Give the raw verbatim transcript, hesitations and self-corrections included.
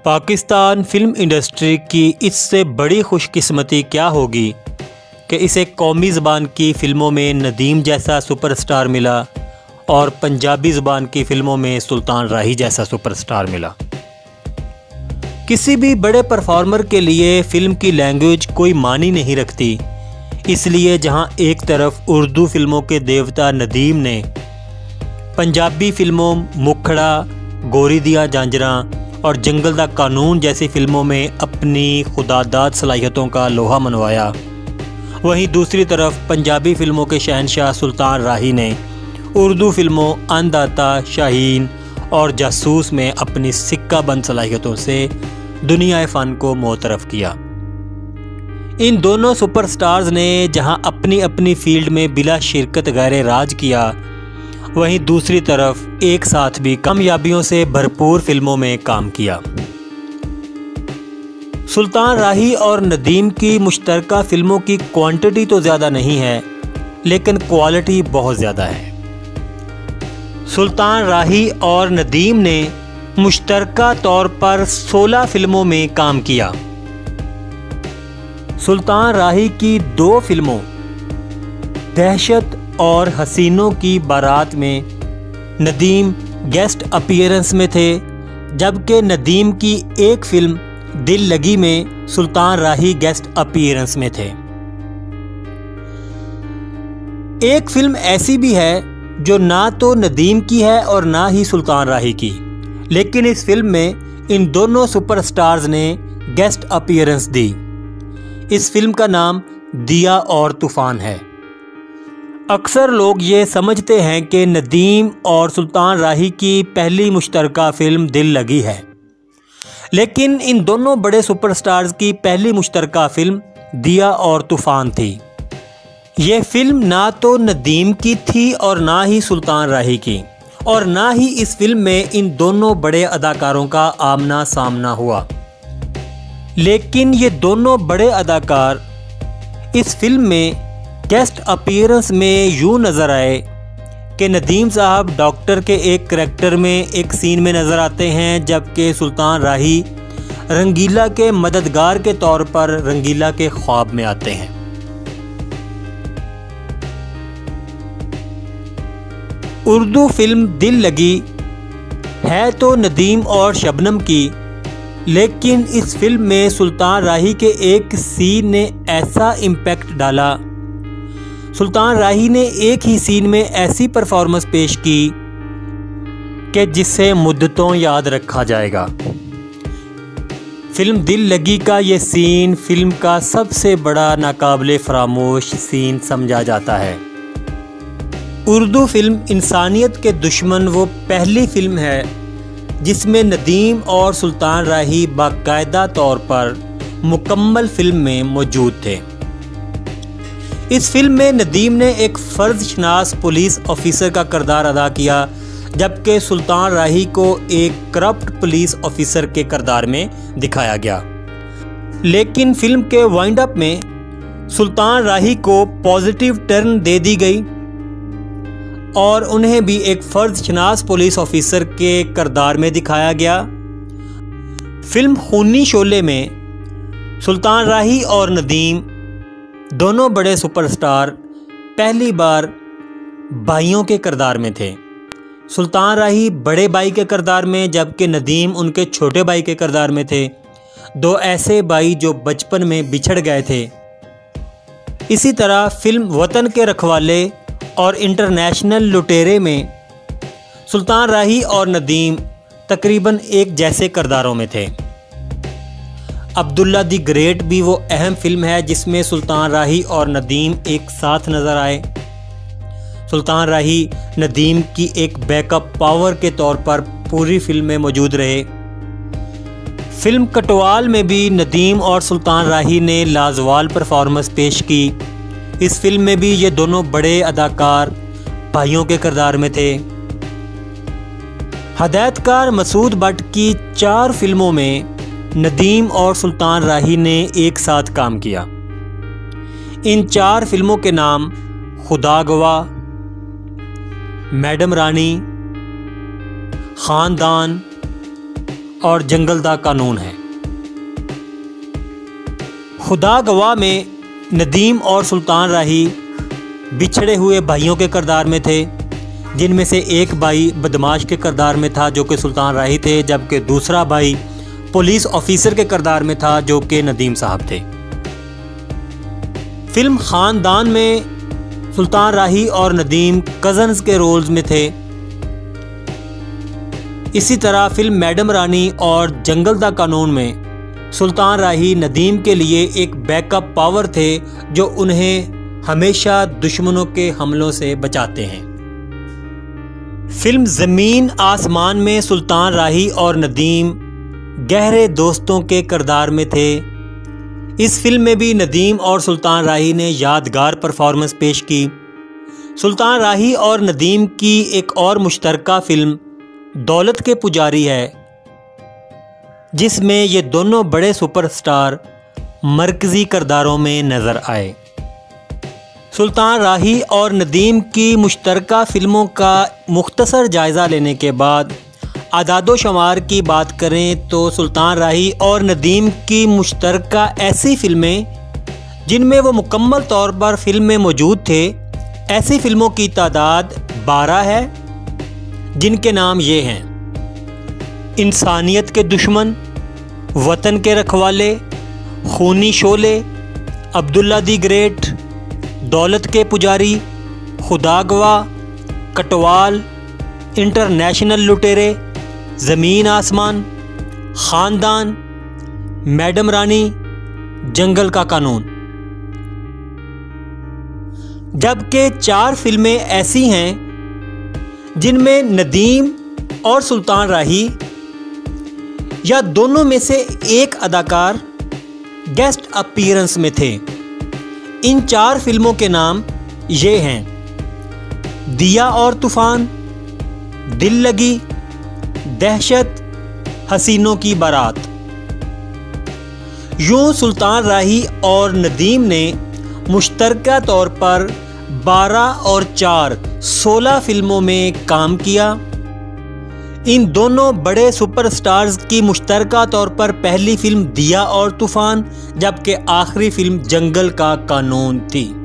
Pakistan film industry की इससे बड़ी खुशकिस्मती क्या होगी कि इसे कौमी ज़बान की फ़िल्मों में नदीम जैसा सुपरस्टार मिला और पंजाबी ज़बान की फ़िल्मों में सुल्तान राही जैसा सुपरस्टार मिला। किसी भी बड़े परफॉर्मर के लिए फ़िल्म की लैंग्वेज कोई मानी नहीं रखती, इसलिए जहां एक तरफ उर्दू फ़िल्मों के देवता नदीम ने पंजाबी फ़िल्मों मुखड़ा, गोरी दियाँ झांझरां और जंगल दा कानून जैसी फ़िल्मों में अपनी खुदादाद सलाहियतों का लोहा मनवाया, वहीं दूसरी तरफ पंजाबी फ़िल्मों के शहनशाह सुल्तान राही ने उर्दू फ़िल्मों अन्नदाता, शाहीन और जासूस में अपनी सिक्का बंद सलाहियतों से दुनिया फ़न को मोतरफ़ किया। इन दोनों सुपरस्टार्स ने जहां अपनी अपनी फील्ड में बिला शिरकत गैर राज किया, वहीं दूसरी तरफ एक साथ भी कामयाबियों से भरपूर फिल्मों में काम किया। सुल्तान राही और नदीम की मुश्तरका फ़िल्मों की क्वांटिटी तो ज़्यादा नहीं है, लेकिन क्वालिटी बहुत ज़्यादा है। सुल्तान राही और नदीम ने मुश्तरका तौर पर सोलह फिल्मों में काम किया। सुल्तान राही की दो फिल्मों दहशत और हसीनों की बारात में नदीम गेस्ट अपीयरेंस में थे, जबकि नदीम की एक फिल्म दिल लगी में सुल्तान राही गेस्ट अपीयरेंस में थे। एक फिल्म ऐसी भी है जो ना तो नदीम की है और ना ही सुल्तान राही की, लेकिन इस फिल्म में इन दोनों सुपरस्टार्स ने गेस्ट अपीयरेंस दी। इस फिल्म का नाम दिया और तूफान है। अक्सर लोग ये समझते हैं कि नदीम और सुल्तान राही की पहली मुश्तरका फ़िल्म दिल लगी है, लेकिन इन दोनों बड़े सुपरस्टार्स की पहली मुश्तरका फ़िल्म दिया और तूफान थी। ये फ़िल्म ना तो नदीम की थी और ना ही सुल्तान राही की, और ना ही इस फिल्म में इन दोनों बड़े अदाकारों का आमना सामना हुआ। लेकिन ये दोनों बड़े अदाकार इस फिल्म में गेस्ट अपीयरेंस में यूँ नज़र आए कि नदीम साहब डॉक्टर के एक करैक्टर में एक सीन में नज़र आते हैं, जबकि सुल्तान राही रंगीला के मददगार के तौर पर रंगीला के ख्वाब में आते हैं। उर्दू फिल्म दिल लगी है तो नदीम और शबनम की, लेकिन इस फिल्म में सुल्तान राही के एक सीन ने ऐसा इम्पैक्ट डाला। सुल्तान राही ने एक ही सीन में ऐसी परफॉर्मेंस पेश की कि जिसे मुद्दतों याद रखा जाएगा। फिल्म दिल लगी का ये सीन फिल्म का सबसे बड़ा नाकाबिले फरामोश सीन समझा जाता है। उर्दू फिल्म इंसानियत के दुश्मन वो पहली फिल्म है जिसमें नदीम और सुल्तान राही बाकायदा तौर पर मुकम्मल फिल्म में मौजूद थे। इस फिल्म में नदीम ने एक फ़र्ज़शनास पुलिस ऑफिसर का किरदार अदा किया, जबकि सुल्तान राही को एक करप्ट पुलिस ऑफिसर के किरदार में दिखाया गया। लेकिन फिल्म के वाइंड अप में सुल्तान राही को पॉजिटिव टर्न दे दी गई और उन्हें भी एक फ़र्ज़शनास पुलिस ऑफिसर के किरदार में दिखाया गया। फिल्म खूनी शोले में सुल्तान राही और नदीम दोनों बड़े सुपरस्टार पहली बार भाइयों के किरदार में थे। सुल्तान राही बड़े भाई के किरदार में, जबकि नदीम उनके छोटे भाई के किरदार में थे, दो ऐसे भाई जो बचपन में बिछड़ गए थे। इसी तरह फिल्म वतन के रखवाले और इंटरनेशनल लुटेरे में सुल्तान राही और नदीम तकरीबन एक जैसे किरदारों में थे। अब्दुल्ला दी ग्रेट भी वो अहम फिल्म है जिसमें सुल्तान राही और नदीम एक साथ नज़र आए। सुल्तान राही नदीम की एक बैकअप पावर के तौर पर पूरी फिल्म में मौजूद रहे। फिल्म कटवाल में भी नदीम और सुल्तान राही ने लाजवाल परफॉर्मेंस पेश की। इस फिल्म में भी ये दोनों बड़े अदाकार भाइयों के किरदार में थे। हदायतकार मसूद भट्ट की चार फिल्मों में नदीम और सुल्तान राही ने एक साथ काम किया। इन चार फिल्मों के नाम खुदा गवाह, मैडम रानी, ख़ानदान और जंगल दा कानून है। खुदा गवाह में नदीम और सुल्तान राही बिछड़े हुए भाइयों के किरदार में थे, जिनमें से एक भाई बदमाश के किरदार में था जो कि सुल्तान राही थे, जबकि दूसरा भाई पुलिस ऑफिसर के किरदार में था जो कि नदीम साहब थे। फिल्म ख़ानदान में सुल्तान राही और नदीम कज़न्स के रोल्स में थे। इसी तरह फिल्म मैडम रानी और जंगल दा कानून में सुल्तान राही नदीम के लिए एक बैकअप पावर थे जो उन्हें हमेशा दुश्मनों के हमलों से बचाते हैं। फिल्म ज़मीन आसमान में सुल्तान राही और नदीम गहरे दोस्तों के किरदार में थे। इस फिल्म में भी नदीम और सुल्तान राही ने यादगार परफॉर्मेंस पेश की। सुल्तान राही और नदीम की एक और मुश्तरका फिल्म दौलत के पुजारी है, जिसमें ये दोनों बड़े सुपरस्टार मरकज़ी किरदारों में नज़र आए। सुल्तान राही और नदीम की मुश्तरका फ़िल्मों का मुख्तसर जायज़ा लेने के बाद आदादो शुमार की बात करें तो सुल्तान राही और नदीम की मुश्तरका ऐसी फ़िल्में जिनमें वो मुकम्मल तौर पर फ़िल्म में मौजूद थे, ऐसी फ़िल्मों की तादाद बारह है, जिनके नाम ये हैं: इंसानियत के दुश्मन, वतन के रखवाले, खूनी शोले, अब्दुल्ला दी ग्रेट, दौलत के पुजारी, खुदा गवाह, कटवाल, इंटरनेशनल लुटेरे, ज़मीन आसमान, ख़ानदान, मैडम रानी, जंगल का कानून। जबकि चार फिल्में ऐसी हैं जिनमें नदीम और सुल्तान राही या दोनों में से एक अदाकार गेस्ट अपीयरेंस में थे। इन चार फिल्मों के नाम ये हैं: दिया और तूफ़ान, दिल लगी, दहशत, हसीनों की बारात। यूँ सुल्तान राही और नदीम ने मुश्तरका तौर पर बारह और चार सोलह फिल्मों में काम किया। इन दोनों बड़े सुपरस्टार्स की मुश्तरका तौर पर पहली फिल्म दिया और तूफ़ान, जबकि आखिरी फिल्म जंगल का कानून थी।